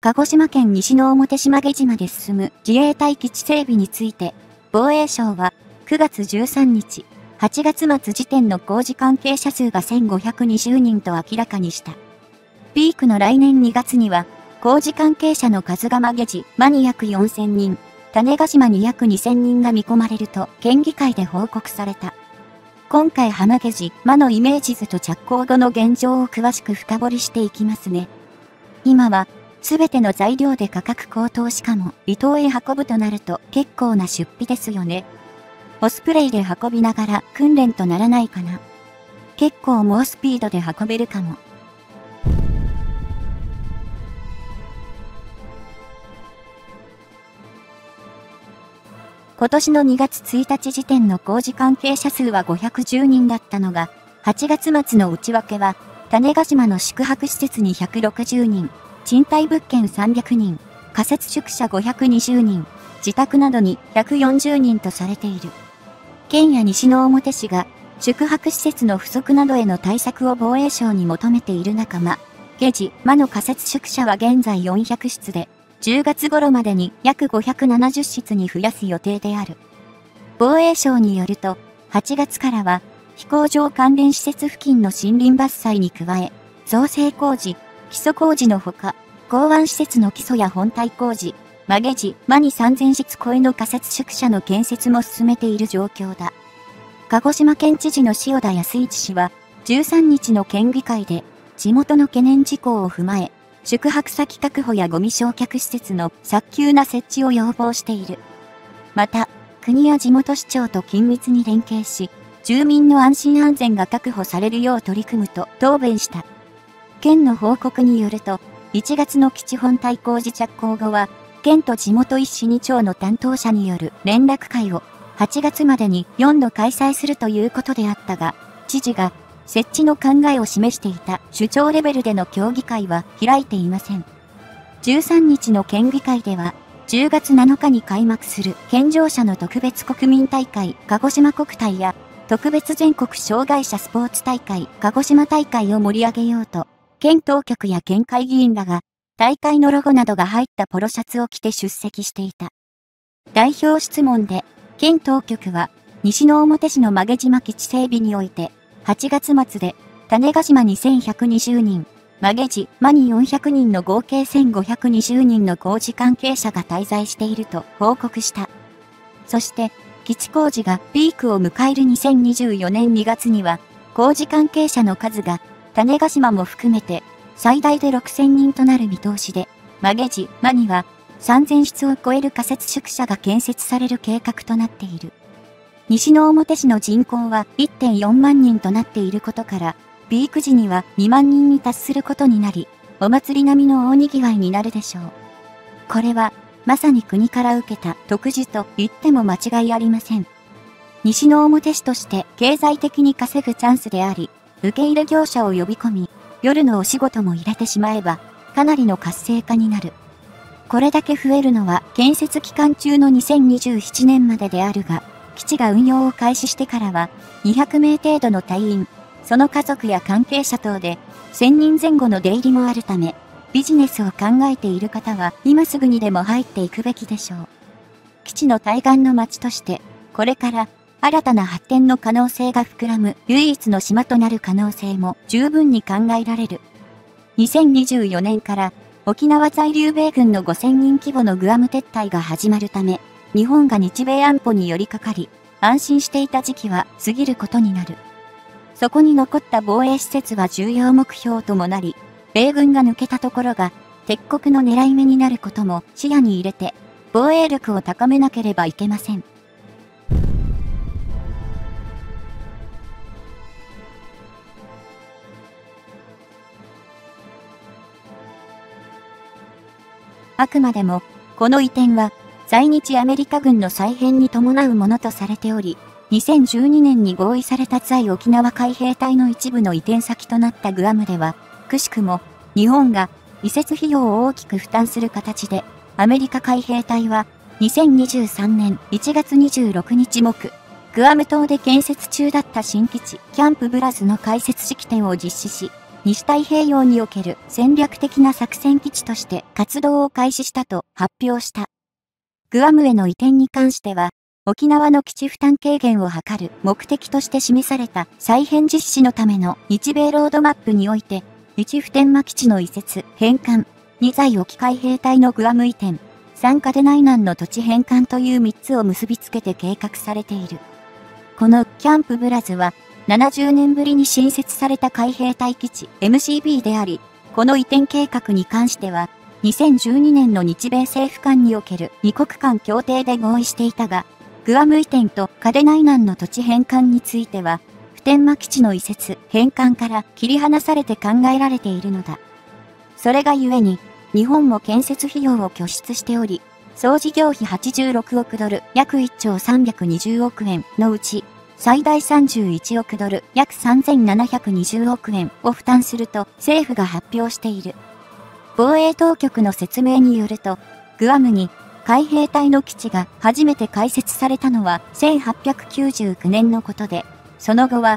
鹿児島県西之表島毛島で進む自衛隊基地整備について、防衛省は9月13日、8月末時点の工事関係者数が1520人と明らかにした。ピークの来年2月には、工事関係者の数が曲地、間に約4000人、種子島に約2000人が見込まれると県議会で報告された。今回浜毛地、間のイメージ図と着工後の現状を詳しく深掘りしていきますね。今は、すべての材料で価格高騰しかも離島へ運ぶとなると結構な出費ですよね。オスプレイで運びながら訓練とならないかな。結構猛スピードで運べるかも。今年の2月1日時点の工事関係者数は510人だったのが、8月末の内訳は、種子島の宿泊施設に160人、賃貸物件300人、仮設宿舎520人、自宅などに140人とされている。県や西之表市が宿泊施設の不足などへの対策を防衛省に求めている中、間の仮設宿舎は現在400室で、10月頃までに約570室に増やす予定である。防衛省によると、8月からは飛行場関連施設付近の森林伐採に加え、造成工事、基礎工事のほか、港湾施設の基礎や本体工事、間に3000室超えの仮設宿舎の建設も進めている状況だ。鹿児島県知事の塩田康一氏は、13日の県議会で、地元の懸念事項を踏まえ、宿泊先確保やゴミ焼却施設の早急な設置を要望している。また、国や地元市長と緊密に連携し、住民の安心安全が確保されるよう取り組むと答弁した。県の報告によると、1月の基地本体工事着工後は、県と地元1市2町の担当者による連絡会を8月までに4度開催するということであったが、知事が設置の考えを示していた首長レベルでの協議会は開いていません。13日の県議会では、10月7日に開幕する健常者の特別国民大会鹿児島国体や特別全国障害者スポーツ大会鹿児島大会を盛り上げようと、県当局や県会議員らが大会のロゴなどが入ったポロシャツを着て出席していた。代表質問で、県当局は西之表市の間毛島基地整備において、8月末で種子島に1120人、間に400人の合計1520人の工事関係者が滞在していると報告した。そして、基地工事がピークを迎える2024年2月には、工事関係者の数が種子島も含めて最大で6000人となる見通しで、間には3000室を超える仮設宿舎が建設される計画となっている。西之表市の人口は 1.4 万人となっていることから、ピーク時には2万人に達することになり、お祭り並みの大賑わいになるでしょう。これは、まさに国から受けた特需と言っても間違いありません。西之表市として経済的に稼ぐチャンスであり、受け入れ業者を呼び込み、夜のお仕事も入れてしまえば、かなりの活性化になる。これだけ増えるのは建設期間中の2027年までであるが、基地が運用を開始してからは、200名程度の隊員、その家族や関係者等で、1000人前後の出入りもあるため、ビジネスを考えている方は今すぐにでも入っていくべきでしょう。基地の対岸の町として、これから新たな発展の可能性が膨らむ唯一の島となる可能性も十分に考えられる。2024年から沖縄在留米軍の5000人規模のグアム撤退が始まるため、日本が日米安保に寄りかかり、安心していた時期は過ぎることになる。そこに残った防衛施設は重要目標ともなり、米軍が抜けたところが敵国の狙い目になることも視野に入れて、防衛力を高めなければいけません。あくまでも、この移転は、在日アメリカ軍の再編に伴うものとされており、2012年に合意された在沖縄海兵隊の一部の移転先となったグアムでは、くしくも、日本が移設費用を大きく負担する形で、アメリカ海兵隊は、2023年1月26日木、グアム島で建設中だった新基地、キャンプブラズの開設式典を実施し、 西太平洋における戦略的な作戦基地として活動を開始したと発表した。グアムへの移転に関しては、沖縄の基地負担軽減を図る目的として示された再編実施のための日米ロードマップにおいて、1普天間基地の移設、返還、2在沖海兵隊のグアム移転、3嘉手納南の土地返還という3つを結びつけて計画されている。このキャンプブラズは、70年ぶりに新設された海兵隊基地 MCB であり、この移転計画に関しては、2012年の日米政府間における2国間協定で合意していたが、グアム移転と嘉手納南の土地返還については、普天間基地の移設、返還から切り離されて考えられているのだ。それがゆえに、日本も建設費用を拠出しており、総事業費86億ドル、約1兆320億円のうち、最大31億ドル、約3720億円を負担すると政府が発表している。防衛当局の説明によると、グアムに海兵隊の基地が初めて開設されたのは1899年のことで、その後は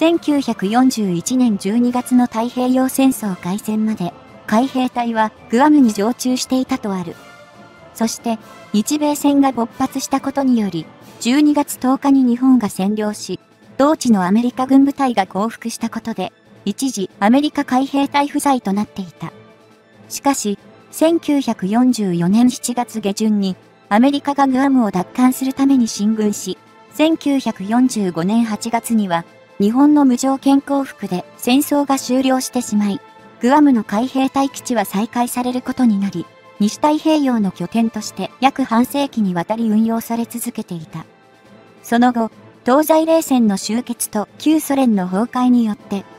1941年12月の太平洋戦争開戦まで海兵隊はグアムに常駐していたとある。そして日米戦が勃発したことにより12月10日に日本が占領し、同地のアメリカ軍部隊が降伏したことで一時アメリカ海兵隊不在となっていた。しかし、1944年7月下旬にアメリカがグアムを奪還するために進軍し、1945年8月には日本の無条件降伏で戦争が終了してしまい、グアムの海兵隊基地は再開されることになり、西太平洋の拠点として約半世紀にわたり運用され続けていた。その後、東西冷戦の終結と旧ソ連の崩壊によって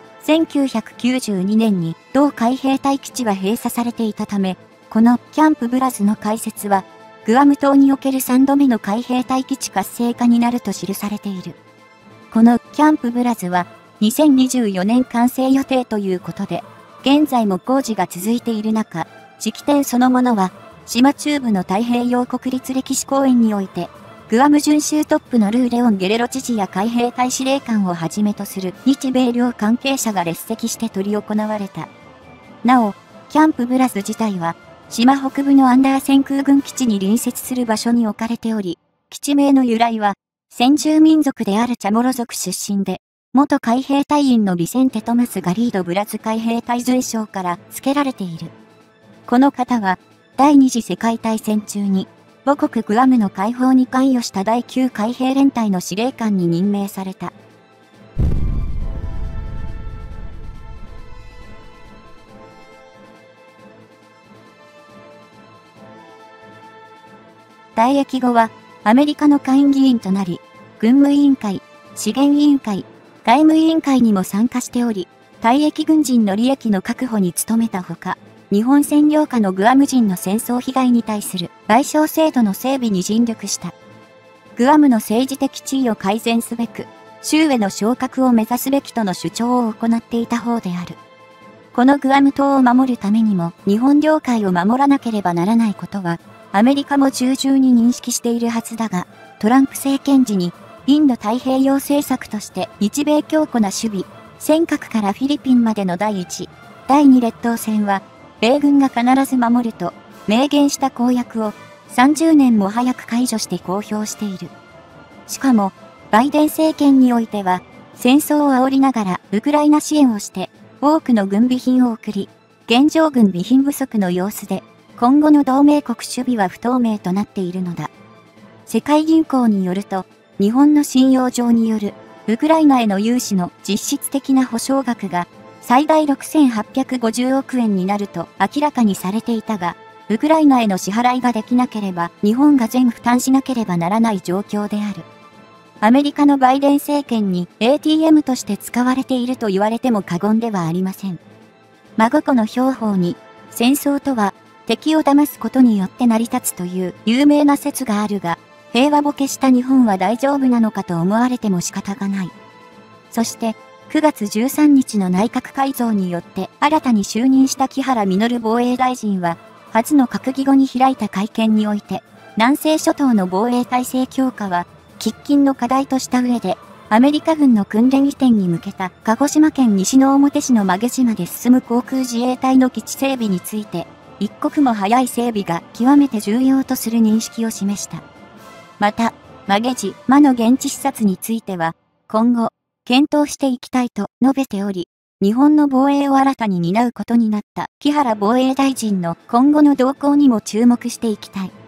、1992年に同海兵隊基地は閉鎖されていたため、このキャンプブラズの開設は、グアム島における3度目の海兵隊基地活性化になると記されている。このキャンプブラズは、2024年完成予定ということで、現在も工事が続いている中、式典そのものは、島中部の太平洋国立歴史公園において、グアム巡州トップのルー・レオン・ゲレロ知事や海兵隊司令官をはじめとする日米両関係者が列席して執り行われた。なお、キャンプブラズ自体は、島北部のアンダーセン空軍基地に隣接する場所に置かれており、基地名の由来は、先住民族であるチャモロ族出身で、元海兵隊員のビセンテ・トマス・ガリード・ブラズ海兵隊随将から付けられている。この方は、第二次世界大戦中に、母国グアムの解放に関与した第9海兵連隊の司令官に任命された。退役後は、アメリカの下院議員となり、軍務委員会、資源委員会、外務委員会にも参加しており、退役軍人の利益の確保に努めたほか、日本占領下のグアム人の戦争被害に対する賠償制度の整備に尽力した。グアムの政治的地位を改善すべく、州への昇格を目指すべきとの主張を行っていた方である。このグアム島を守るためにも日本領海を守らなければならないことは、アメリカも重々に認識しているはずだが、トランプ政権時にインド太平洋政策として日米強固な守備、尖閣からフィリピンまでの第1、第2列島線は、米軍が必ず守ると明言した公約を30年も早く解除して公表している。しかも、バイデン政権においては、戦争を煽りながらウクライナ支援をして多くの軍備品を送り、現状軍備品不足の様子で、今後の同盟国守備は不透明となっているのだ。世界銀行によると、日本の信用状によるウクライナへの融資の実質的な保証額が最大6850億円になると明らかにされていたが、ウクライナへの支払いができなければ日本が全負担しなければならない状況である。アメリカのバイデン政権に ATM として使われていると言われても過言ではありません。真心の標法に、戦争とは敵を騙すことによって成り立つという有名な説があるが、平和ボケした日本は大丈夫なのかと思われても仕方がない。そして、9月13日の内閣改造によって新たに就任した木原稔防衛大臣は、初の閣議後に開いた会見において、南西諸島の防衛体制強化は、喫緊の課題とした上で、 アメリカ軍の訓練移転に向けた鹿児島県西之表市の馬毛島で進む航空自衛隊の基地整備について、一刻も早い整備が極めて重要とする認識を示した。また、馬毛島の現地視察については、今後、検討していきたいと述べており、日本の防衛を新たに担うことになった木原防衛大臣の今後の動向にも注目していきたい。